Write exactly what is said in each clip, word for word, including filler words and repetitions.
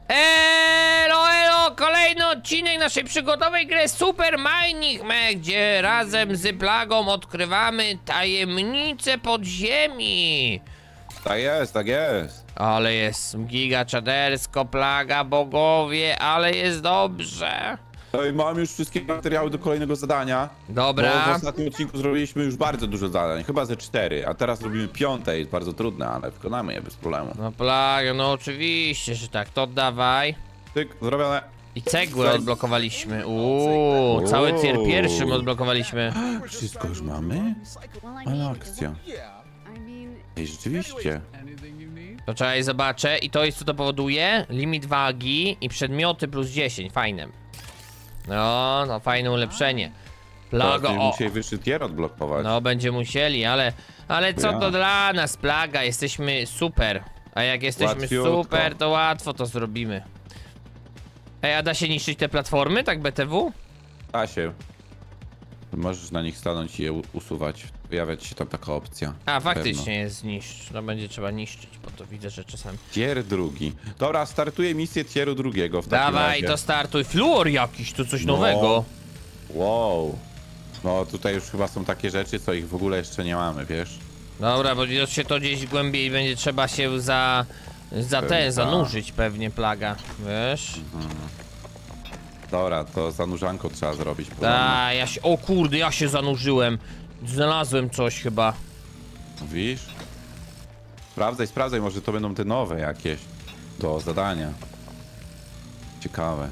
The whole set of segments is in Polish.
Elo, elo, kolejny odcinek naszej przygodowej gry Super Mining Me, gdzie razem z Plagą odkrywamy tajemnice podziemi. Tak jest, tak jest. Ale jest giga czadersko, Plaga, bogowie, ale jest dobrze. No i mam już wszystkie materiały do kolejnego zadania. Dobra. Bo w ostatnim odcinku zrobiliśmy już bardzo dużo zadań, chyba ze cztery, a teraz robimy piąte, jest bardzo trudne, ale wykonamy je bez problemu. No Plaga, no oczywiście, że tak, to oddawaj. Tyk, zrobione. I cegłę odblokowaliśmy. Uuu, cały tier pierwszym odblokowaliśmy. Wszystko już mamy? Ale akcja. Ej, rzeczywiście. To trzeba je zobaczę i to jest co to powoduje? Limit wagi i przedmioty plus dziesięć, fajne. No, no fajne ulepszenie. Plaga, o. Musieli wyższy tier odblokować. No będzie musieli, ale, ale co Ja. to dla nas, Plaga, jesteśmy super. A jak jesteśmy Łatwiutko. super, to łatwo to zrobimy. Ej, a da się niszczyć te platformy, tak B T W? Da się. Możesz na nich stanąć i je u- usuwać. Pojawia ci się tam taka opcja. A, faktycznie Pewno. jest zniszcz. No będzie trzeba niszczyć, bo to widzę, że czasami... Tier drugi. Dobra, startuję misję tieru drugiego w takim Dawaj, razie. to startuj. Fluor jakiś, tu coś No. nowego. Wow. No tutaj już chyba są takie rzeczy, co ich w ogóle jeszcze nie mamy, wiesz? Dobra, bo się to gdzieś głębiej będzie trzeba się za... Za Pewnie ten, tak. zanurzyć pewnie, Plaga, wiesz? Dobra, to zanurzanko trzeba zrobić. porządnie. Da, ja się... O kurde, ja się zanurzyłem. Znalazłem coś chyba. Mówisz? Sprawdzaj, sprawdzaj, może to będą te nowe jakieś do zadania. Ciekawe.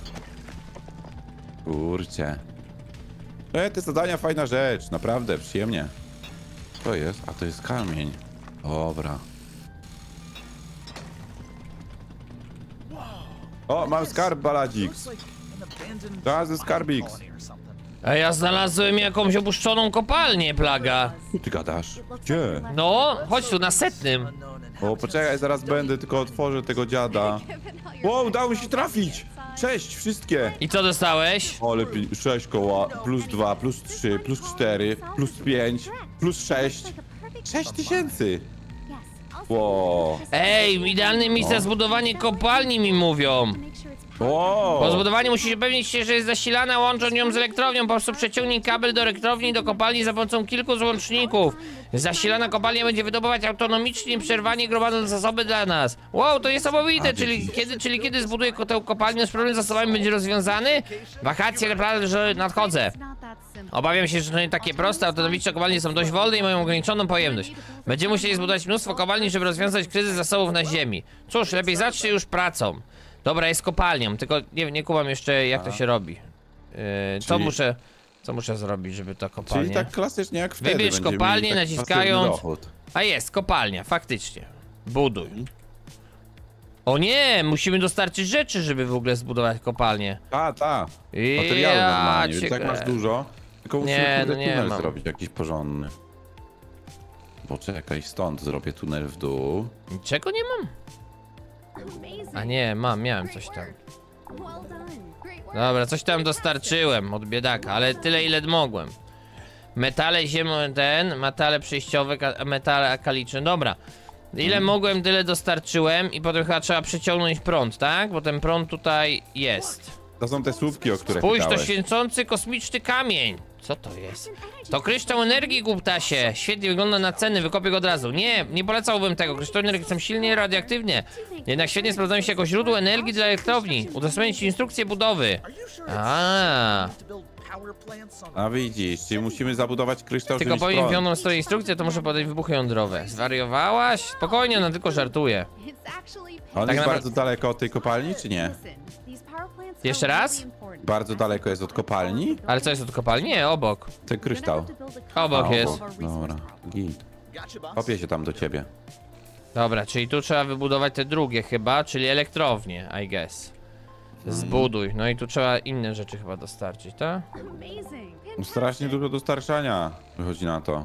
Kurcie. E, te zadania fajna rzecz, naprawdę, przyjemnie. Co jest? A to jest kamień. Dobra. O, mam skarb, baladzik. Znalazłem skarbik. A ja znalazłem jakąś opuszczoną kopalnię, Plaga. Ty gadasz? Gdzie? No, chodź tu na setnym. O, poczekaj, zaraz będę, tylko otworzę tego dziada. Wow, udało mi się trafić! Sześć, wszystkie! I co dostałeś? Ale pi- sześć koła, plus dwa, plus trzy, plus cztery, plus pięć, plus sześć. Sześć tysięcy! Wow. Ej, idealne miejsce na zbudowanie kopalni mi mówią. Po Wow. zbudowaniu musisz upewnić się, że jest zasilana, łącząc ją z elektrownią. Po prostu przeciągnij kabel do elektrowni i do kopalni za pomocą kilku złączników. Zasilana kopalnia będzie wydobywać autonomicznie i przerwanie gromadzą zasoby dla nas. Wow, to niesamowite, A, czyli widzisz. kiedy, czyli kiedy zbuduję ko- tę kopalnię, z problem z zasobami będzie rozwiązany? Wakacje naprawdę, że nadchodzę. Obawiam się, że to nie takie proste, autonomiczne kopalnie są dość wolne i mają ograniczoną pojemność. Będziemy musieli zbudować mnóstwo kopalni, żeby rozwiązać kryzys zasobów na ziemi. Cóż, lepiej zacznij już pracą. Dobra, jest kopalnią, tylko nie, nie kumam jeszcze jak to się robi. Yy, co Czyli- muszę, co muszę zrobić, żeby ta kopalnia... Czyli tak klasycznie jak wtedy. Wybierz będziemy kopalnię, mieli taki naciskając- pasywny dochód. A jest, kopalnia, faktycznie. Buduj. O nie, musimy dostarczyć rzeczy, żeby w ogóle zbudować kopalnię. Ta, ta. Materiały Ja normalnie, cię więc jak masz krę- dużo, tylko musimy Nie, kurde no nie tunel mam. zrobić jakiś porządny. Poczekaj, stąd zrobię tunel w dół. Czego nie mam? A nie, mam, miałem coś tam. Dobra, coś tam dostarczyłem od biedaka, ale tyle ile mogłem. Metale ziemne ten, metale przejściowe, ka- metale akaliczne, dobra. Ile mogłem, tyle dostarczyłem i potem chyba trzeba przeciągnąć prąd, tak? Bo ten prąd tutaj jest. To są te słupki, o które Spójrz, to pytałeś. świecący kosmiczny kamień. Co to jest? To kryształ energii, głuptasie. Świetnie wygląda na ceny, wykopię go od razu. Nie, nie polecałbym tego. Kryształy energii są silnie radioaktywne. Jednak świetnie sprawdzają się jako źródło energii dla elektrowni. Udostępnić instrukcję budowy. A, A widzisz, czyli musimy zabudować kryształ, tylko żeby powiem prąd. wioną stronę instrukcję, to muszę podać wybuchy jądrowe. Zwariowałaś? Spokojnie, ona tylko żartuje. On Tak jest na- bardzo daleko od tej kopalni, czy nie? Jeszcze raz? Bardzo daleko jest od kopalni? Ale co jest od kopalni? Nie, obok. Ten kryształ. Obok A, jest. obok. Dobra, git. Kopię się tam do ciebie. Dobra, czyli tu trzeba wybudować te drugie chyba, czyli elektrownię, I guess. Zbuduj, no i tu trzeba inne rzeczy chyba dostarczyć, tak? No, strasznie dużo dostarczania wychodzi na to.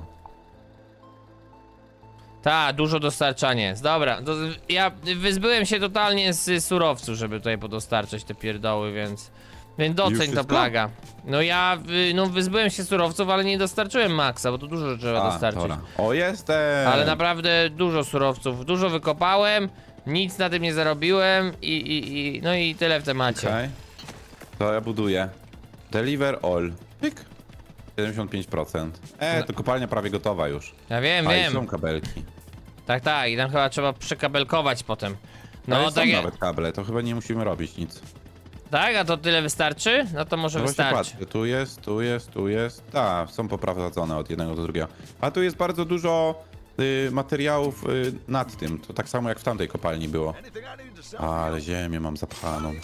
Tak, dużo dostarczania jest. Dobra, to ja wyzbyłem się totalnie z surowców, żeby tutaj podostarczać te pierdoły, więc... Więc doceń Już to, wszystko? Plaga. No ja, y, no wyzbyłem się surowców, ale nie dostarczyłem maksa, bo to dużo trzeba A, dostarczyć. dobra. O, jestem! Ale naprawdę dużo surowców, dużo wykopałem, Nic na tym nie zarobiłem i, i, i no i tyle w temacie. Okej. To ja buduję. Deliver all. Pyk. siedemdziesiąt pięć procent. E, No. to kopalnia prawie gotowa już. Ja wiem, A, i wiem. są kabelki. Tak, tak, i tam chyba trzeba przekabelkować potem. No, No ale tak, są jak- nawet kable, to chyba nie musimy robić nic. tak, a to tyle wystarczy? No to może No właśnie wystarczy. patrzę, tu jest, tu jest, tu jest. Tak, są poprowadzone od jednego do drugiego. A tu jest bardzo dużo y, materiałów y, nad tym. To tak samo jak w tamtej kopalni było. Ale ziemię mam zapchaną.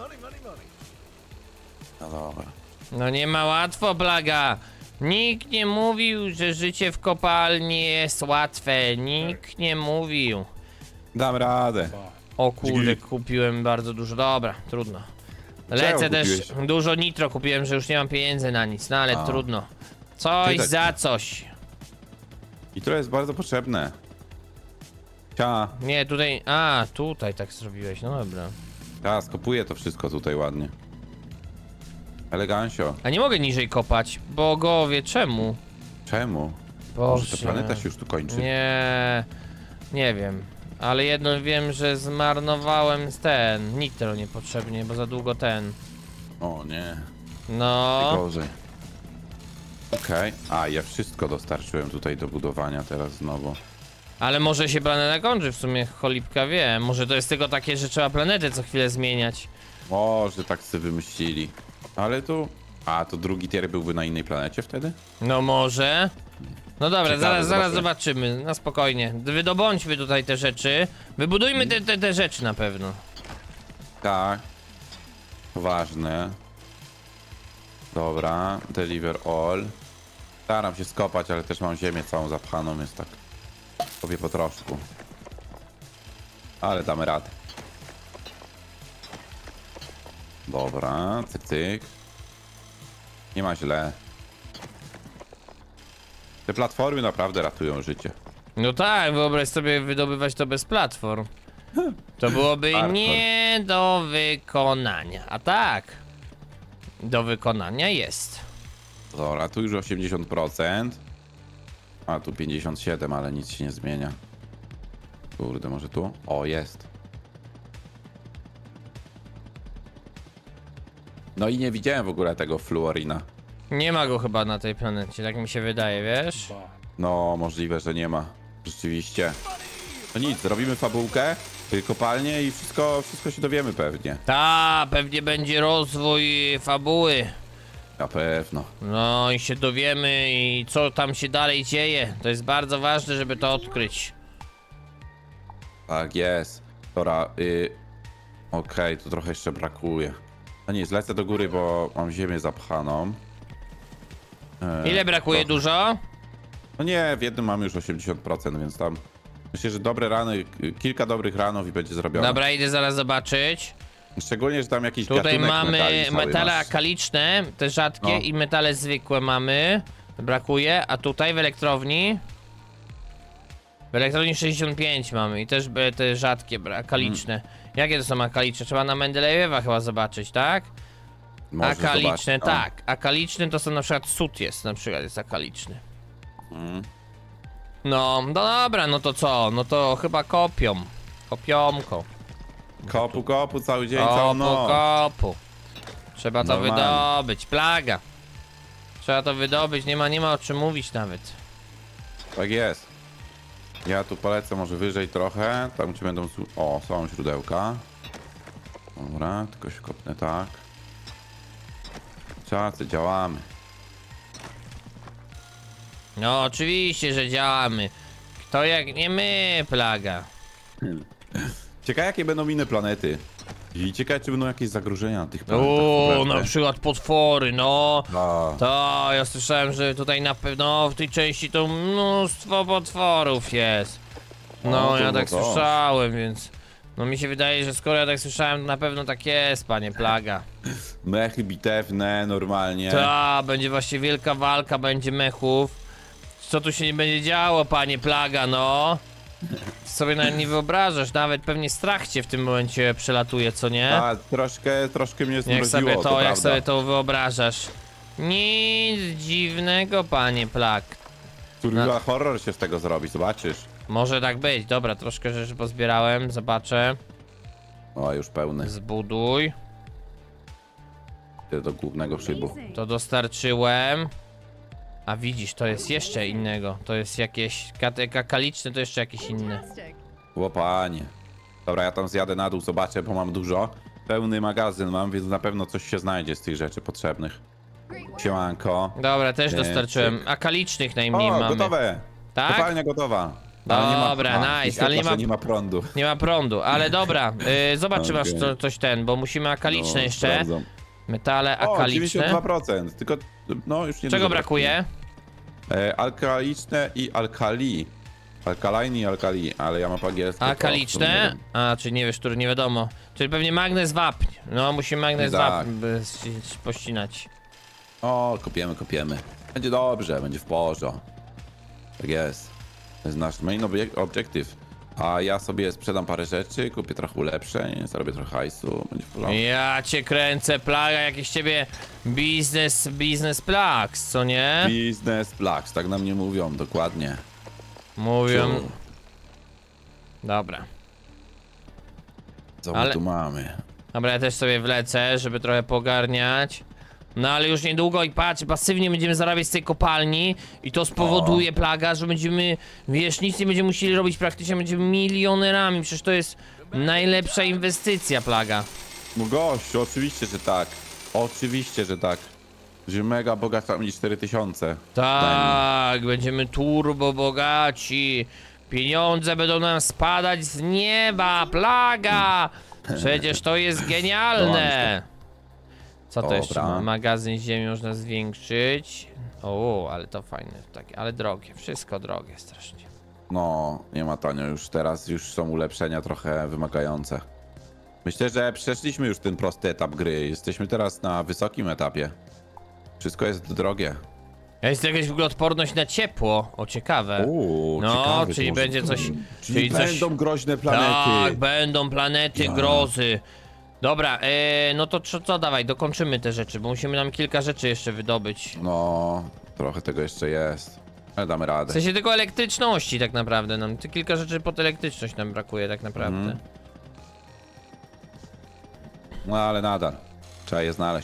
No dobra. No nie ma łatwo, Plaga. Nikt nie mówił, że życie w kopalni jest łatwe. Nikt nie mówił. Dam radę. O kurde, Dźwig. kupiłem bardzo dużo. Dobra, trudno. Czego Lecę też, kupiłeś? dużo nitro kupiłem, że już nie mam pieniędzy na nic, no ale A. trudno. Coś Ty tak- za coś. I to jest bardzo potrzebne. Cia, Nie, tutaj, a, tutaj tak zrobiłeś, no dobra. ja skopuję to wszystko tutaj ładnie. Elegancio. A nie mogę niżej kopać, bogowie, czemu? Czemu? Może Boże. ta planeta się już tu kończy. Nie, nie wiem. Ale jedno wiem, że zmarnowałem ten nitro niepotrzebnie, bo za długo ten. O nie, No, gorzej. Okej, a ja wszystko dostarczyłem tutaj do budowania teraz znowu. ale może się planeta kończy, w sumie cholipka wie. Może to jest tylko takie, że trzeba planetę co chwilę zmieniać. Może tak sobie wymyślili. Ale tu... A, to drugi tier byłby na innej planecie wtedy? No może. No dobra, Ciekawe, zaraz, zaraz zobaczę. zobaczymy, na spokojnie. Wydobądźmy tutaj te rzeczy. Wybudujmy te, te, te rzeczy na pewno. Tak. Ważne. Dobra, deliver all. Staram się skopać, ale też mam ziemię całą zapchaną, więc tak sobie po troszku. Ale damy radę. Dobra, cyk, cyk. Nie ma źle. Te platformy naprawdę ratują życie. No tak, wyobraź sobie wydobywać to bez platform. To byłoby Hardcore. nie do wykonania. A tak, do wykonania jest. Dobra, tu już osiemdziesiąt procent. A tu pięćdziesiąt siedem, ale nic się nie zmienia. Kurde, może tu? O, jest. No i nie widziałem w ogóle tego fluorina. Nie ma go chyba na tej planecie, tak mi się wydaje, wiesz? No, możliwe, że nie ma. Rzeczywiście. No nic, robimy fabułkę, y, kopalnię i wszystko, wszystko się dowiemy pewnie. Ta, pewnie będzie rozwój fabuły. Na pewno. No i się dowiemy i co tam się dalej dzieje. To jest bardzo ważne, żeby to odkryć. Tak jest. Dobra, y... okej, tu trochę jeszcze brakuje. No nic, lecę do góry, bo mam ziemię zapchaną. E, Ile brakuje? to- Dużo? No nie, w jednym mamy już osiemdziesiąt procent, więc tam... Myślę, że dobre rany, y, kilka dobrych ranów i będzie zrobione. Dobra, idę zaraz zobaczyć. Szczególnie, że tam jakiś Tutaj gatunek mamy metali cały metale masz. akaliczne, te rzadkie No. i metale zwykłe mamy. Brakuje, a tutaj w elektrowni? W elektrowni sześćdziesiąt pięć mamy i też be- te rzadkie, bra- akaliczne. Mm. Jakie to są akaliczne? Trzeba na Mendelejewa chyba zobaczyć, tak? Możesz Akaliczne, zobaczyć, no. tak. Akaliczny to są na przykład sód jest, na przykład jest akaliczny. Mm. No, no dobra, no to co? No to chyba kopią. Kopiomką. Kopu, kopu, cały dzień, całą Kopu, noc. kopu. Trzeba to Normalnie. wydobyć, plaga. Trzeba to wydobyć, nie ma, nie ma o czym mówić nawet. Tak jest. Ja tu polecę może wyżej trochę, tam gdzie będą... su- O, są źródełka. Dobra, tylko się kopnę tak. Czasy, działamy. No oczywiście, że działamy. Kto jak nie my, plaga. Ciekawe jakie będą inne planety. I ciekawe czy będą jakieś zagrożenia na tych planetach. O, naprawdę. na przykład potwory, no. A, To ja słyszałem, że tutaj na pewno w tej części to mnóstwo potworów jest. No, O, to ja tak to. słyszałem, więc... No mi się wydaje, że skoro ja tak słyszałem, to na pewno tak jest, panie plaga. mechy bitewne, normalnie. Ta, będzie właśnie wielka walka, będzie mechów. Co tu się nie będzie działo, panie plaga, no? Sobie nawet nie wyobrażasz, nawet pewnie strach cię w tym momencie przelatuje, co nie? A, troszkę, troszkę mnie Jak zmroziło, sobie to, jak prawda. sobie to wyobrażasz. Nic dziwnego, panie plag. Survival horror się z tego zrobi, zobaczysz. Może tak być. Dobra, troszkę rzeczy pozbierałem, zobaczę. O, już pełny. Zbuduj. Idę do głównego szybu. To dostarczyłem. A widzisz, to jest jeszcze innego. To jest jakieś kakaliczne, to jeszcze jakieś inne. Łopanie. Dobra, ja tam zjadę na dół, zobaczę, bo mam dużo. Pełny magazyn mam, więc na pewno coś się znajdzie z tych rzeczy potrzebnych. Siemanko. Dobra, też Nie, dostarczyłem. cyk. Akalicznych O, najmniej mamy. gotowe! Tak? Kopalnia gotowa. Ale Dobra, nie ma, a, nice, ale nie ma- nie ma prądu. Nie ma prądu, ale dobra. Yy, zobacz, czy masz Okej. to, coś ten, bo musimy akaliczne No, jeszcze. sprawdzam. Metale O, akaliczne. dziewięćdziesiąt dwa procent, tylko no już nie Czego brakuje? E, alkaliczne i alkali. Alkaline i alkali, ale ja mam angielskie. Akaliczne? A, czy nie wiesz, który nie wiadomo. Czyli pewnie magnez wapń. No, musimy magnez Tak. wapń by ś- pościnać. O, kopiemy, kopiemy. Będzie dobrze, będzie w porządku. Tak jest. To jest nasz main obiek- objective. A ja sobie sprzedam parę rzeczy, kupię trochę ulepszeń, zarobię trochę hajsu, będzie w porządku. Ja cię kręcę, plaga, jakiś ciebie biznes, biznes plags, co nie? Business Blacks, tak nam nie mówią, dokładnie. Mówią. Ciu. Dobra. Co my Ale- tu mamy? Dobra, ja też sobie wlecę, żeby trochę pogarniać. No ale już niedługo i patrz, pasywnie będziemy zarabiać z tej kopalni i to spowoduje, plaga, że będziemy, wiesz, nic nie będziemy musieli robić praktycznie, będziemy milionerami, przecież to jest najlepsza inwestycja, plaga. No gościu, oczywiście, że tak. Oczywiście, że tak. Że mega bogata będzie cztery tysiące. Tak, będziemy turbo bogaci, pieniądze będą nam spadać z nieba, plaga! Przecież to jest genialne! Co to Dobra. jeszcze? ma? Magazyn ziemi można zwiększyć. O, ale to fajne, takie, ale drogie, wszystko drogie strasznie. No, nie ma tanio już teraz, już są ulepszenia trochę wymagające. Myślę, że przeszliśmy już ten prosty etap gry. Jesteśmy teraz na wysokim etapie. Wszystko jest drogie. Jest jakaś w ogóle odporność na ciepło, o ciekawe. Uuu, No, ciekawe, czyli to może- będzie coś- Czyli, czyli coś- będą groźne planety. Tak, będą planety Ja. grozy. Dobra, e, no to co, co, dawaj, dokończymy te rzeczy, bo musimy nam kilka rzeczy jeszcze wydobyć. No, trochę tego jeszcze jest. Ale damy W radę. sensie tylko elektryczności tak naprawdę nam, ty kilka rzeczy pod elektryczność nam brakuje tak naprawdę. Mhm. No ale nadal. Trzeba je znaleźć.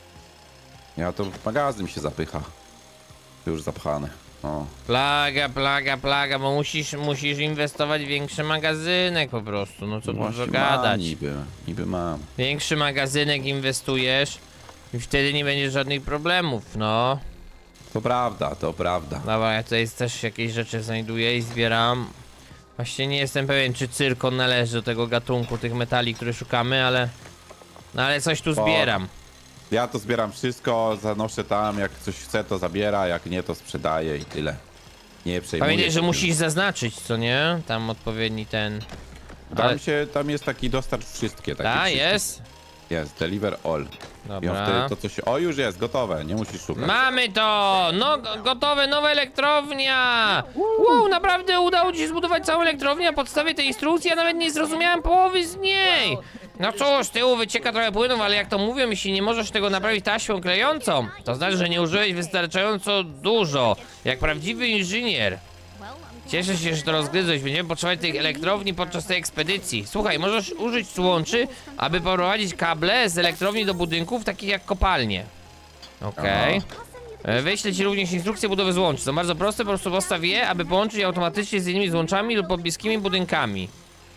Ja to magazyn mi się zapycha. Już zapchany. O. Plaga, plaga, plaga, bo musisz, musisz inwestować w większy magazynek po prostu, no co dużo Właśnie mam gadać. niby, niby mam. Większy magazynek inwestujesz i wtedy nie będzie żadnych problemów, no. To prawda, to prawda. Dobra, ja tutaj też jakieś rzeczy znajduję i zbieram. Właśnie nie jestem pewien, czy cyrkon należy do tego gatunku tych metali, które szukamy, ale... No ale coś tu zbieram. Ja to zbieram wszystko, zanoszę tam, jak coś chce to zabiera, jak nie to sprzedaję i tyle. Nie przejmuję Pamiętaj, się że tym. musisz zaznaczyć, co nie? Tam odpowiedni ten... Tam, ale- się, tam jest taki dostarcz wszystkie. Takie Ta, wszystkie. jest? Jest, deliver all. I on Dobra. wtedy to coś... O, już jest, gotowe, nie musisz szukać. Mamy to! No, go- gotowe, nowa elektrownia! Wow, naprawdę udało ci się zbudować całą elektrownię na podstawie tej instrukcji, ja nawet nie zrozumiałem połowy z niej! No cóż, z tyłu wycieka trochę płynów, ale jak to mówią, jeśli nie możesz tego naprawić taśmą klejącą, to znaczy, że nie użyłeś wystarczająco dużo, jak prawdziwy inżynier. Cieszę się, że to rozgryzłeś. Będziemy potrzebować tych elektrowni podczas tej ekspedycji. Słuchaj, możesz użyć złączy, aby poprowadzić kable z elektrowni do budynków, takich jak kopalnie. Okej. E, Wyślę ci również instrukcje budowy złączy. Są bardzo proste, po prostu postaw je, aby połączyć je automatycznie z innymi złączami lub pobliskimi budynkami.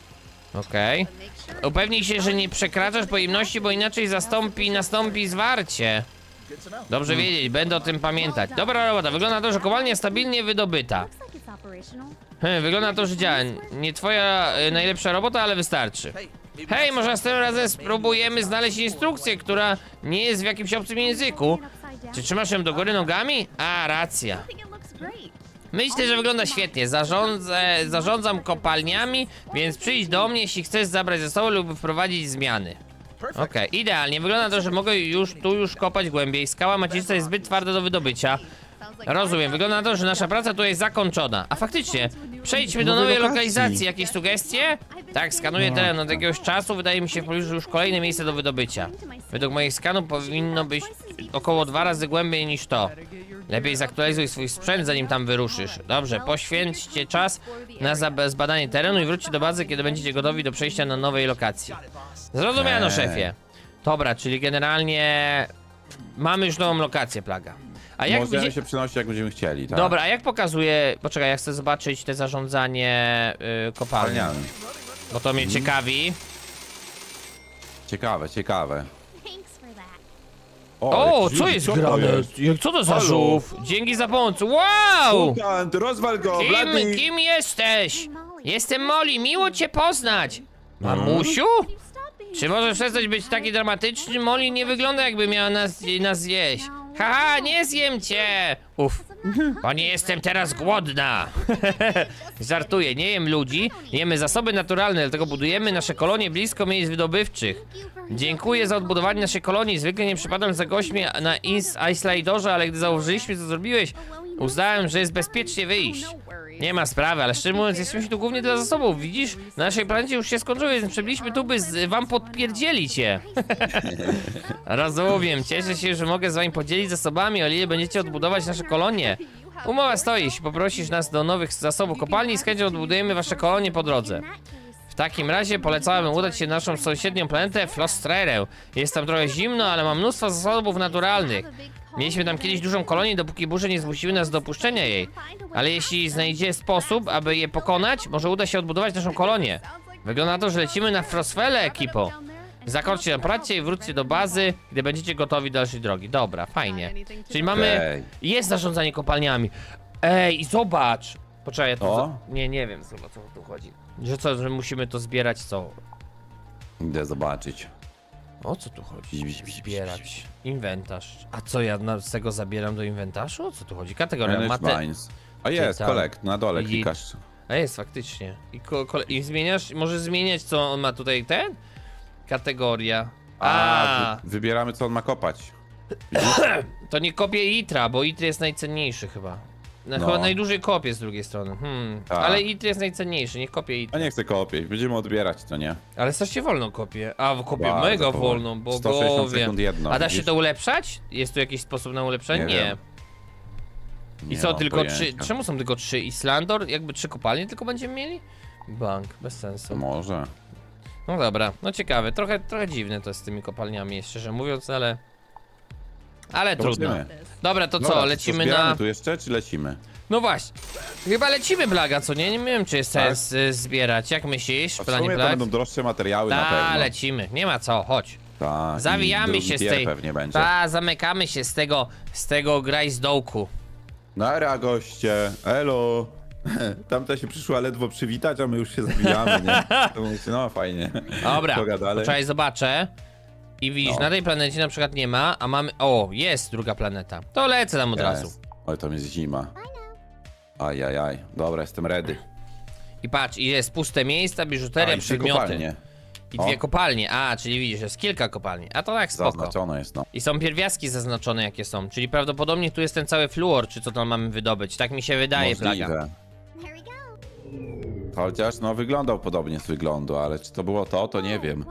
Okej. Upewnij się, że nie przekraczasz pojemności, bo inaczej zastąpi, nastąpi zwarcie. Dobrze wiedzieć, będę o tym pamiętać. Dobra robota, wygląda na to, że kopalnia jest stabilnie wydobyta. Hmm, wygląda na to, że działa. Nie twoja y, najlepsza robota, ale wystarczy. Hej, może następnym razem spróbujemy znaleźć instrukcję, która nie jest w jakimś obcym języku. Czy trzymasz ją do góry nogami? A, racja. Myślę, że wygląda świetnie. Zarządzę, zarządzam kopalniami, więc przyjdź do mnie, jeśli chcesz zabrać ze sobą lub wprowadzić zmiany. Okej, idealnie. Wygląda na to, że mogę już tu już kopać głębiej. Skała macista jest zbyt twarda do wydobycia. Rozumiem, wygląda na to, że nasza praca tu jest zakończona. A faktycznie, przejdźmy do Nowej nowej lokacji. lokalizacji. Jakieś sugestie? Tak, skanuję teren od jakiegoś czasu. Wydaje mi się w pobliżu już kolejne miejsce do wydobycia. Według moich skanów powinno być około dwa razy głębiej niż to. Lepiej zaktualizuj swój sprzęt, zanim tam wyruszysz. Dobrze, poświęćcie czas na zbadanie terenu i wróćcie do bazy, kiedy będziecie gotowi do przejścia na nowej lokacji. Zrozumiano, Eee. szefie. Dobra, czyli generalnie mamy już nową lokację, Plaga. A jak Możemy będzie... się przenosić jak będziemy chcieli, tak? Dobra, a jak pokazuje... Poczekaj, ja chcę zobaczyć te zarządzanie yy, kopalni. Wspaniale. Bo to mnie Mhm. ciekawi. Ciekawe, ciekawe. O, jakiś co żółw, jest to grane? jest? Jak- Co to za Halo? żółw? Dzięki za pomoc. Wow! Mutant, rozwal go, Kim, Blady! kim jesteś? Jestem Molly, miło cię poznać. Mamusiu? Czy możesz przestać być taki dramatyczny? Molly nie wygląda, jakby miała nas, nas zjeść. Haha, nie zjem cię! Uff, bo nie jestem teraz głodna. Żartuję, nie jem ludzi, jemy zasoby naturalne, dlatego budujemy nasze kolonie blisko miejsc wydobywczych. Dziękuję za odbudowanie naszej kolonii. Zwykle nie przypadam za gośćmi na Islandorze, ale gdy założyliśmy, co zrobiłeś, uznałem, że jest bezpiecznie wyjść. Nie ma sprawy, ale szczerze mówiąc, jesteśmy tu głównie dla zasobów. Widzisz, na naszej planecie już się skończyły, więc przybyliśmy tu, by z, wam podpierdzielić je. Rozumiem, cieszę się, że mogę z wami podzielić zasobami, o ile będziecie odbudować nasze kolonie. Umowa stoi, jeśli poprosisz nas do nowych zasobów kopalni, z chęcią odbudujemy wasze kolonie po drodze. W takim razie polecałabym udać się na naszą sąsiednią planetę Flostrerę. Jest tam trochę zimno, ale ma mnóstwo zasobów naturalnych. Mieliśmy tam kiedyś dużą kolonię, dopóki burze nie zmusiły nas do opuszczenia jej. Ale jeśli znajdzie sposób, aby je pokonać, może uda się odbudować naszą kolonię. Wygląda na to, że lecimy na Frostfelle, ekipo. Zakończcie na pracie i wróćcie do bazy, gdy będziecie gotowi do dalszej drogi. Dobra, fajnie. Czyli mamy... Okej. Jest zarządzanie kopalniami. Ej, zobacz! Poczekaj, ja to... O? za- Nie, nie wiem, o co tu chodzi. Że co, że musimy to zbierać, co? Idę zobaczyć. O co tu chodzi? Zbierać. Inwentarz. A co ja na- z tego zabieram do inwentarza? O co tu chodzi? Kategoria Manage mate... Mines. A jest, tam. collect, na dole I- klikasz. A jest, faktycznie. I, ko kole... I zmieniasz, możesz zmieniać, co on ma tutaj, ten? Kategoria. A, A, wy, wybieramy co on ma kopać. to nie kopię Itra, bo Itr jest najcenniejszy chyba. No, No. Chyba najdłużej kopię z drugiej strony. Hmm. Tak. Ale Itr jest najcenniejszy, nie kopię A Itra. nie chcę kopieć, będziemy odbierać, to nie? Ale strasznie wolno kopię. A, kopię Bardzo mega powoli. wolno, sto sześćdziesiąt bogowie. sekund jedno, A da się widzisz? to ulepszać? Jest tu jakiś sposób na ulepszenie? Nie Nie. wiem. I Nie co, mam tylko trzy? pojęcia. Czemu są tylko trzy? Islandor? Jakby trzy kopalnie tylko będziemy mieli? Bank, bez sensu. Może. No dobra, no ciekawe. Trochę, trochę dziwne to z tymi kopalniami, szczerze mówiąc, ale... Ale trudno. Zobaczymy. Dobra, to co, Dobra, lecimy to zbieramy na... tu jeszcze, czy lecimy? No właśnie. Chyba lecimy, Blaga, co nie? Nie wiem, czy jest Tak. sens y, zbierać. Jak myślisz, A w planie sumie to Blag? będą droższe materiały na Ta, pewno. lecimy. Nie ma co, chodź. Ta, i Zawijamy drugi się z tier tej... pewnie będzie. Ta, zamykamy się z tego, z tego graj z dołku. Nara goście, elo. Tamta się przyszła ledwo przywitać, a my już się zbijamy, nie? To mówię, no fajnie. Dobra, Droga dalej. poczekaj, zobaczę. I widzisz, No. na tej planecie na przykład nie ma, a mamy... O, jest druga planeta. To lecę tam od razu. Jest. Oj, tam jest zima. Ajajaj, dobra, jestem ready. I patrz, i jest puste miejsca, biżuteria, A, i trzy przedmioty. kopalnie. I dwie O. kopalnie. A, czyli widzisz, jest kilka kopalni. A to tak spoko. Zaznaczone jest, no. I są pierwiastki zaznaczone, jakie są. Czyli prawdopodobnie tu jest ten cały fluor, czy co tam mamy wydobyć. Tak mi się wydaje, Plaga. Możliwe. Chociaż, no, wyglądał podobnie z wyglądu, ale czy to było to, to nie wiem.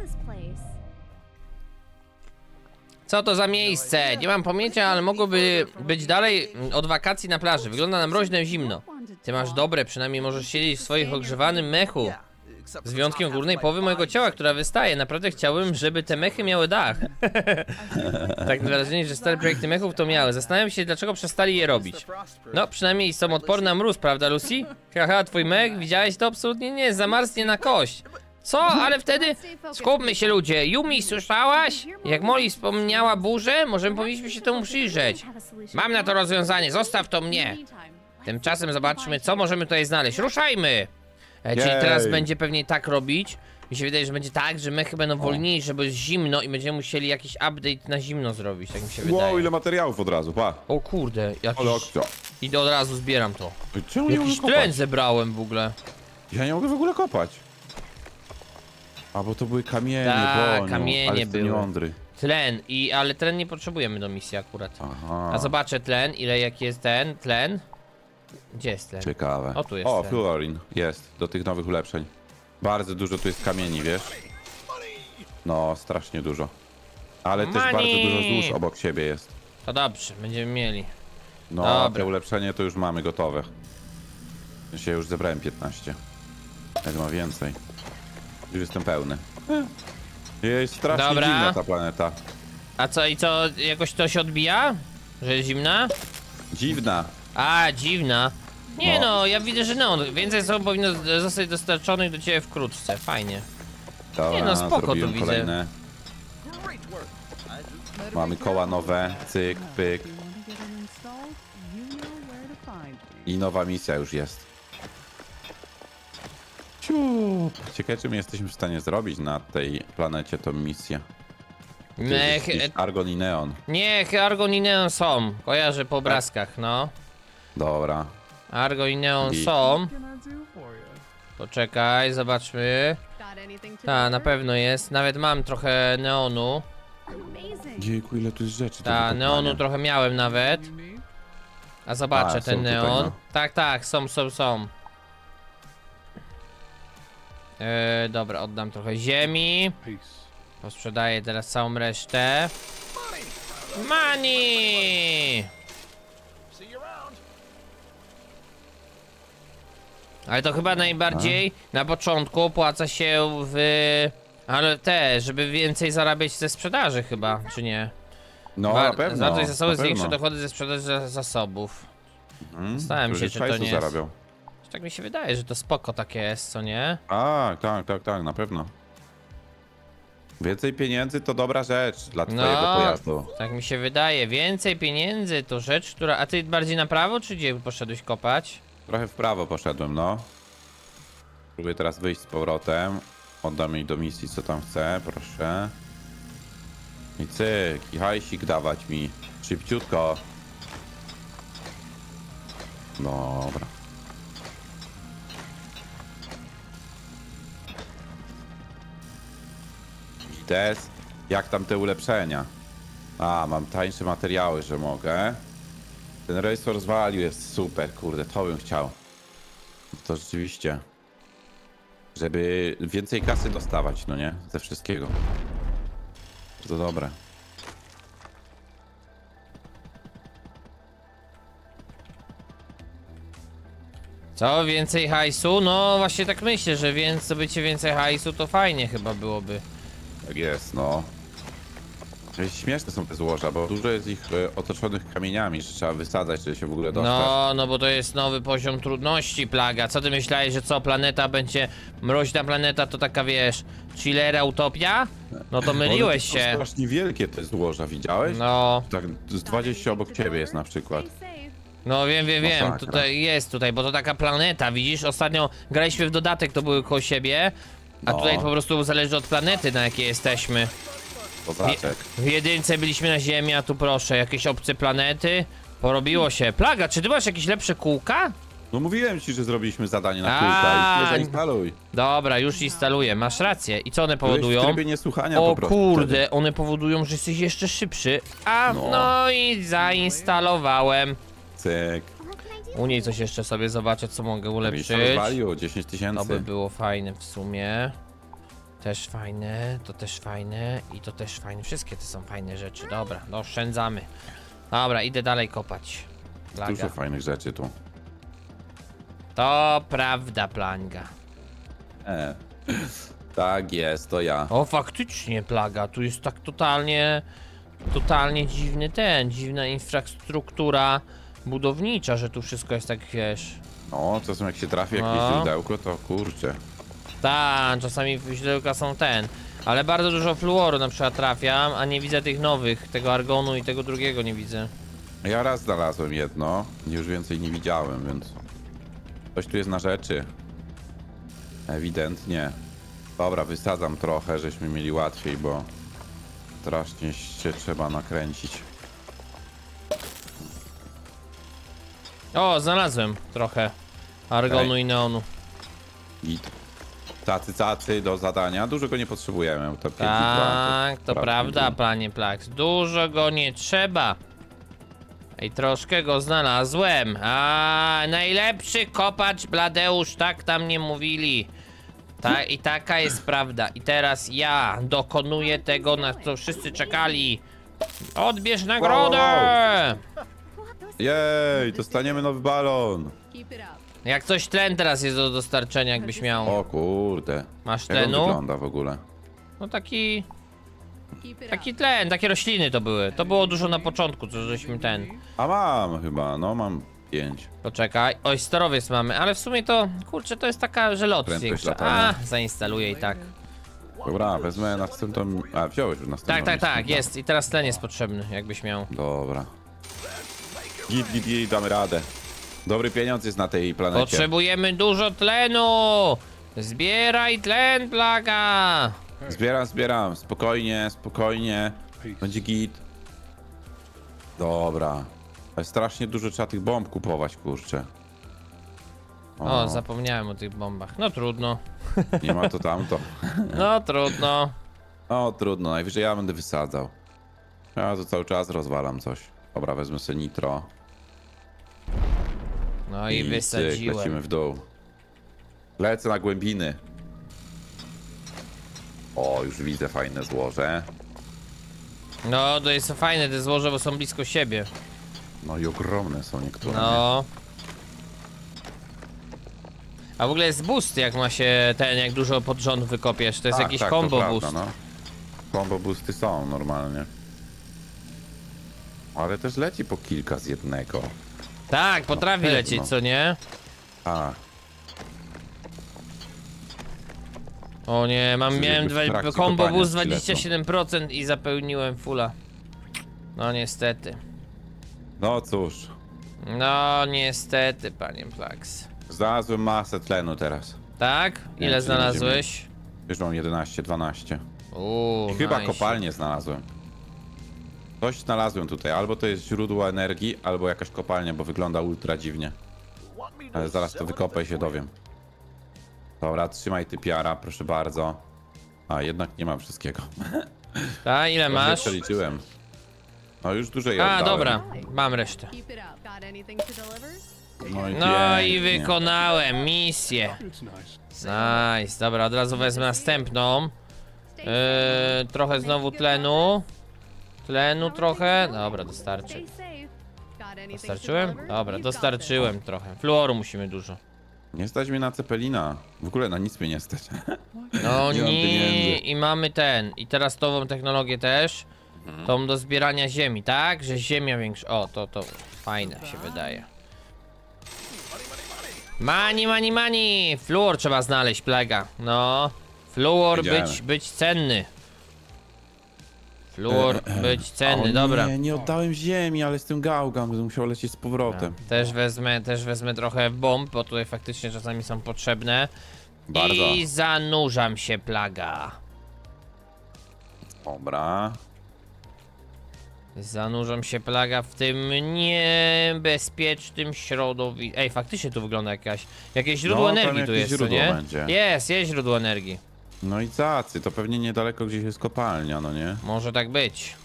Co to za miejsce? Nie mam pojęcia, ale mogłoby być dalej od wakacji na plaży. Wygląda na mroźno i zimno. Ty masz dobre, przynajmniej możesz siedzieć w swoich ogrzewanym mechu. Z wyjątkiem górnej połowy mojego ciała, która wystaje. Naprawdę chciałbym, żeby te mechy miały dach. Tak na wrażenie, że stare projekty mechów to miały. Zastanawiam się, dlaczego przestali je robić. No, przynajmniej są odporne na mróz, prawda, Lucy? Haha, twój mech, widziałeś to? Absolutnie nie, zamarznie na kość. Co? Ale wtedy... Skupmy się, ludzie. Yumi, słyszałaś? Jak Molly wspomniała burzę, może powinniśmy się temu przyjrzeć. Mam na to rozwiązanie, zostaw to mnie. Tymczasem zobaczmy, co możemy tutaj znaleźć. Ruszajmy! E, czyli Jej. teraz będzie pewnie tak robić. Mi się wydaje, że będzie tak, że mechy będą wolniejsze, bo jest zimno i będziemy musieli jakiś update na zimno zrobić, tak mi się wydaje. Wow, ile materiałów od razu, pa. O kurde, jakiś... Ale akcja. Idę od razu, zbieram to. Czemu nie mogę Jakiś kopać? tlen zebrałem w ogóle. Ja nie mogę w ogóle kopać. A, bo to były kamienie, Tak, Boniu, kamienie ale jestem były. mądry. Tlen, i, ale tlen nie potrzebujemy do misji akurat. Aha, A zobaczę tlen, ile jaki jest ten, tlen. Gdzie jest tlen? ciekawe. O, tu jest O, ten. fluorin jest, do tych nowych ulepszeń. Bardzo dużo tu jest kamieni, wiesz? No, strasznie dużo. Ale też Money! bardzo dużo złóż obok siebie jest. To dobrze, będziemy mieli. No, a Dobra. te ulepszenie to już mamy gotowe. Ja już zebrałem piętnaście. Ja ma więcej. Już jestem pełny. Jest strasznie Dobra. zimna ta planeta. A co, i co, jakoś to się odbija? Że jest zimna? Dziwna. A, dziwna. Nie no, No. ja widzę, że no, więcej są powinno zostać dostarczonych do ciebie wkrótce, fajnie. Dobra, Nie no, spoko tu zrobiłem widzę. kolejne. Mamy koła nowe, cyk, pyk. I nowa misja już jest. Ciu. Ciekawe, czy my jesteśmy w stanie zrobić na tej planecie tą misję. Niech, Jakiś Argon i Neon. niech Argon i Neon są, kojarzę po obrazkach, no. Dobra. Argon i Neon I- są. Poczekaj, zobaczmy. Ta, na pewno jest, nawet mam trochę neonu. Jejku, ile tu jest rzeczy. do Ta, wykopania. neonu trochę miałem nawet. A zobaczę A, są ten tutaj, neon. no. Tak, tak, są, są, są. E, dobra, oddam trochę ziemi. Posprzedaję teraz całą resztę. Money! Ale to chyba najbardziej na początku opłaca się w... Ale te, żeby więcej zarabiać ze sprzedaży chyba, czy nie? No, Ba- na pewno. Zarządzać zasoby na zwiększa pewno. dochody ze sprzedaży za- zasobów. Mhm. Zastanawiam się, Przecież czy to hajsu nie jest- zarabiał. Tak mi się wydaje, że to spoko takie jest, co nie? Tak, tak, tak, tak, na pewno. Więcej pieniędzy to dobra rzecz dla twojego No, pojazdu. tak mi się wydaje. Więcej pieniędzy to rzecz, która... A ty bardziej na prawo, czy gdzie poszedłeś kopać? Trochę w prawo poszedłem, no. Próbuję teraz wyjść z powrotem. Oddam jej do misji, co tam chce, proszę. I cyk, i hajsik dawać mi. Szybciutko. Dobra. I test. Jak tam te ulepszenia? A, mam tańsze materiały, że mogę. Ten Resource Value jest super, kurde, to bym chciał. To rzeczywiście. Żeby więcej kasy dostawać, no nie? Ze wszystkiego. To dobre. Co, więcej hajsu? No właśnie tak myślę, że więc zdobycie więcej hajsu to fajnie chyba byłoby. Tak jest, no. Śmieszne są te złoża, bo dużo jest ich e, otoczonych kamieniami, że trzeba wysadzać, żeby się w ogóle dostać. No, no bo to jest nowy poziom trudności, Plaga. Co ty myślałeś, że co, planeta będzie... Mroźna planeta to taka, wiesz, chillera utopia? No to myliłeś One to są się. strasznie wielkie te złoża, widziałeś? No, Tak, z dwadzieścia obok ciebie jest na przykład. no wiem, wiem, wiem, Masakra. tutaj jest tutaj, bo to taka planeta, widzisz? Ostatnio graliśmy w dodatek, to były koło siebie, a No. tutaj po prostu zależy od planety, na jakiej jesteśmy. Kozaczek. W jedynce byliśmy na Ziemi, a tu proszę, jakieś obce planety. Porobiło się. Plaga, czy ty masz jakieś lepsze kółka? No mówiłem ci, że zrobiliśmy zadanie na A, kółka i nie zainstaluj. Dobra, już instaluję, masz rację. I co one Byłeś w powodują? trybie niesłuchania O po prostu kurde, wtedy. one powodują, że jesteś jeszcze szybszy. A, no, No. i zainstalowałem. Cyk. U niej coś jeszcze sobie zobaczę, co mogę ulepszyć. Rozwalił dziesięć To tysięcy. by było fajne w sumie. Też fajne, to też fajne i to też fajne. Wszystkie to są fajne rzeczy. Dobra, no oszczędzamy. Dobra, idę dalej kopać. Dużo Plaga. fajnych rzeczy tu. To prawda, Planga. E. Tak jest, to ja. O, faktycznie, Plaga. Tu jest tak totalnie, totalnie dziwny ten, dziwna infrastruktura budownicza, że tu wszystko jest tak, wiesz. No, czasem jak się trafi jakieś No. źródełko, to kurczę. Tak, czasami źródełka są ten. Ale bardzo dużo fluoru na przykład trafiam, a nie widzę tych nowych, tego argonu i tego drugiego nie widzę. Ja raz znalazłem jedno, już więcej nie widziałem, więc... Coś tu jest na rzeczy. Ewidentnie. Dobra, wysadzam trochę, żeśmy mieli łatwiej, bo... Strasznie się trzeba nakręcić. O, znalazłem trochę argonu Okej. i neonu. Git. Cacy, cacy do zadania. Dużo go nie potrzebujemy. To pięć i dwa, Tak, to prawda, prawda, nie? panie Plax. Dużo go nie trzeba. I troszkę go znalazłem. A najlepszy kopacz Bladeusz, tak tam nie mówili. Ta, I taka jest prawda. I teraz ja dokonuję tego, na co wszyscy czekali. Odbierz nagrodę! Jej, dostaniemy nowy balon. Jak coś tlen teraz jest do dostarczenia, jakbyś miał. O kurde. Masz Jak on tlenu? wygląda w ogóle? No taki... Taki tlen, takie rośliny to były. To było dużo na początku, co żeśmy ten... A mam chyba, no mam pięć. Poczekaj. Oj, sterowiec mamy, ale w sumie to... Kurczę, to jest taka, że lot Prędkość zwiększa. latania. A, zainstaluję i tak. Dobra, wezmę następną... A, wziąłeś już następną. Tak, tak, tak, listę. jest. I teraz tlen jest potrzebny, jakbyś miał. Dobra. Git, git, git, damy radę. Dobry pieniądz jest na tej planecie. Potrzebujemy dużo tlenu! Zbieraj tlen, plaga! Zbieram, zbieram. Spokojnie, spokojnie. Będzie git. Dobra. Ale strasznie dużo trzeba tych bomb kupować, kurczę. O, zapomniałem o tych bombach. No trudno. Nie ma to tamto. No trudno. O, trudno. Najwyżej ja będę wysadzał. Ja to cały czas rozwalam coś. Dobra, wezmę sobie nitro. No i cyk, lecimy wysadziłem. w dół. Lecę na głębiny. O, już widzę fajne złoże. No, to jest fajne te złoże, bo są blisko siebie. No i ogromne są niektóre. No. A w ogóle jest boost, jak ma się ten, jak dużo pod rząd wykopiesz. To jest Tak, jakiś tak, combo to prawda, boost. No. Combo boosty są normalnie. Ale też leci po kilka z jednego. Tak, potrafi pewno. lecieć, co nie? A, O nie, mam, Czyli miałem jakby w dwa, trakcie combo kopania boost ci lecą. dwadzieścia siedem procent i zapełniłem fulla. No niestety. no cóż. No niestety, panie Plax. Znalazłem masę tlenu teraz. Tak? Nie, Ile czy nie znalazłeś? Już mam jedenaście, dwanaście. Uuu, Chyba nice. kopalnię znalazłem. Coś znalazłem tutaj. Albo to jest źródło energii, albo jakaś kopalnia, bo wygląda ultra dziwnie. Ale zaraz to wykopę i się dowiem. Dobra, trzymaj ty piara, proszę bardzo. A, jednak nie mam wszystkiego. Tak, ile Nie masz? przeliczyłem. No już dużo jej A, oddałem. dobra, mam resztę. No i, No i pięknie. wykonałem misję. Nice, dobra, od razu wezmę następną. Yy, trochę znowu tlenu. Tlenu trochę. Dobra, dostarczę. Dostarczyłem? Dobra, dostarczyłem trochę. Fluoru musimy dużo. Nie stać mnie na Cepelina. W ogóle na nic mnie nie stać. No Nie mam nie, pieniędzy. i mamy ten. I teraz tą technologię też. Tą do zbierania ziemi, tak? Że ziemia większa. O, to, to fajne się wydaje. Money, money, money! Fluor trzeba znaleźć, plaga. No. Fluor Wiedziałem. być, być cenny. Fluor być cenny, O dobra. Nie, nie oddałem ziemi, ale z tym gałgam, będę musiał lecieć z powrotem. Też wezmę, też wezmę trochę bomb, bo tutaj faktycznie czasami są potrzebne. Bardzo. I zanurzam się, plaga. Dobra. Zanurzam się, plaga, w tym niebezpiecznym środowisku. Ej, faktycznie tu wygląda jakaś, jakieś źródło No, tam energii tu jakieś jest, co źródło nie? będzie. Jest, jest źródło energii. No i cacy, to pewnie niedaleko gdzieś jest kopalnia, no nie? Może tak być.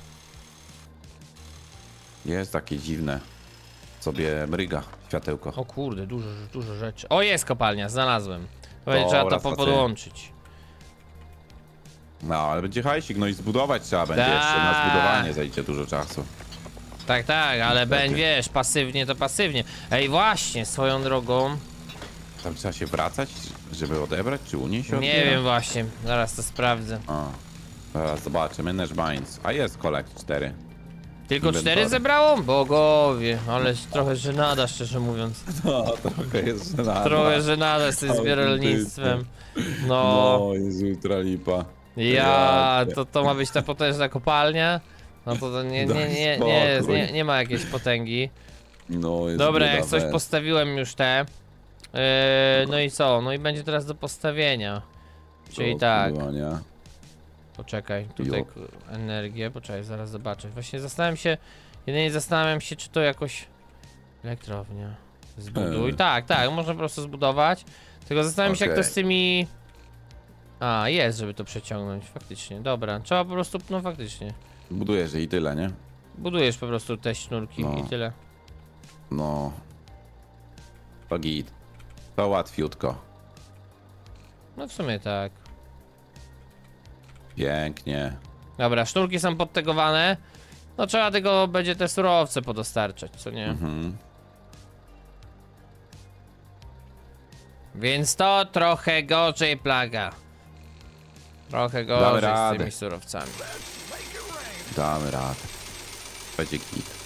Jest takie dziwne. Sobie mryga światełko. O kurde, dużo, dużo rzeczy. O, jest kopalnia, znalazłem. Będzie trzeba to po stacja. podłączyć. No, ale będzie hajsik, no i zbudować trzeba będzie Tak. jeszcze. Na zbudowanie zajdzie dużo czasu. Tak, tak, ale Niestety. ben, wiesz, pasywnie to pasywnie. Ej, właśnie, swoją drogą. Tam trzeba się wracać, żeby odebrać, czy unieść? Nie wiem właśnie, zaraz to sprawdzę. O, zaraz zobaczę. Manage Binds. A jest Collect cztery. Tylko Inwentory. cztery zebrało? Bogowie, ale trochę żenada, szczerze mówiąc. No, trochę jest żenada. Trochę żenada z tym Autentycznie. zbieralnictwem. No, No, jest ultra lipa. ja, to, to ma być ta potężna kopalnia? No to, to nie, nie, nie, nie, nie, spokój. nie, nie ma jakiejś potęgi. No, jest Dobra, bieda jak coś bez. postawiłem już te. Yy, no i co? No i będzie teraz do postawienia. Czyli Do tak, zbudowania. poczekaj, tutaj Jo. ku- energię, poczekaj, zaraz zobaczę. Właśnie zastanawiam się, jedynie zastanawiam się, czy to jakoś... Elektrownia. Zbuduj. E. Tak, tak, można po prostu zbudować. Tylko zastanawiam się, jak to Okej. z tymi... A, jest, żeby to przeciągnąć, faktycznie. Dobra, trzeba po prostu, no faktycznie. Budujesz i tyle, nie? Budujesz po prostu te sznurki No. i tyle. No. To git. To łatwiutko. No w sumie tak. Pięknie. Dobra, sznurki są podtegowane. no trzeba tego będzie te surowce podostarczać, co nie? Mhm. Więc to trochę gorzej, Plaga. Trochę gorzej z radę. tymi surowcami. Damy radę. Będzie git.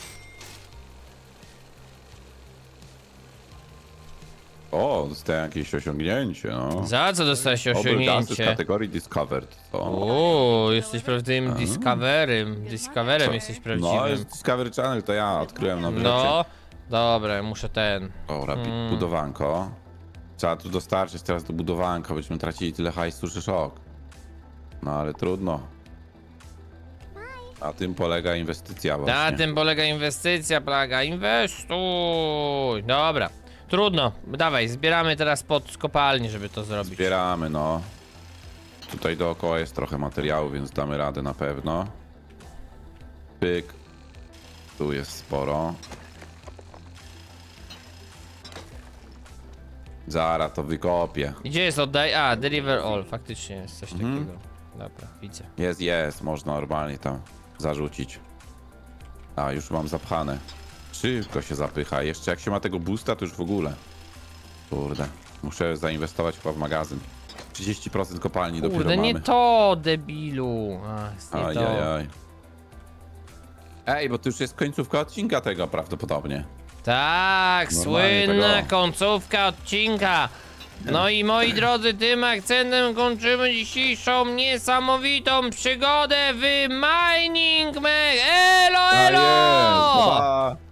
O, dostałem jakieś osiągnięcie, no. Za co dostałeś Obelgasy z osiągnięcie? kategorii Discovered, co? Uuu, jesteś prawdziwym Discoverem. Discoverem jesteś No, prawdziwym. jest Discovery Channel, to ja odkryłem nowe rzeczy. No, dobra, muszę ten. Dobra, Mm. budowanko. Trzeba tu dostarczyć teraz do budowanka, byśmy tracili tyle hajsu, że szok. No, ale trudno. Na tym polega inwestycja właśnie. Na tym polega inwestycja, Plaga. Inwestuj. Dobra. Trudno. Dawaj, zbieramy teraz pod kopalnię, żeby to zrobić. Zbieramy, no. Tutaj dookoła jest trochę materiału, więc damy radę na pewno. Pyk. Tu jest sporo. Zara to wykopię. Gdzie jest oddaj? A, deliver all. Faktycznie jest coś Mhm. takiego. Dobra, widzę. Jest, jest. Można normalnie tam zarzucić. A, już mam zapchane. Szybko się zapycha. Jeszcze jak się ma tego boosta, to już w ogóle. Kurde. Muszę zainwestować chyba w magazyn. trzydzieści procent kopalni dopiero Kurde, mamy. nie to, debilu. A, jest nie to. Ajajaj. Ej, bo to już jest końcówka odcinka tego prawdopodobnie. Tak, Normalnie słynna tego. końcówka odcinka. No i moi drodzy, tym akcentem kończymy dzisiejszą niesamowitą przygodę w Mining Meg. Elo, A jest! elo! Pa!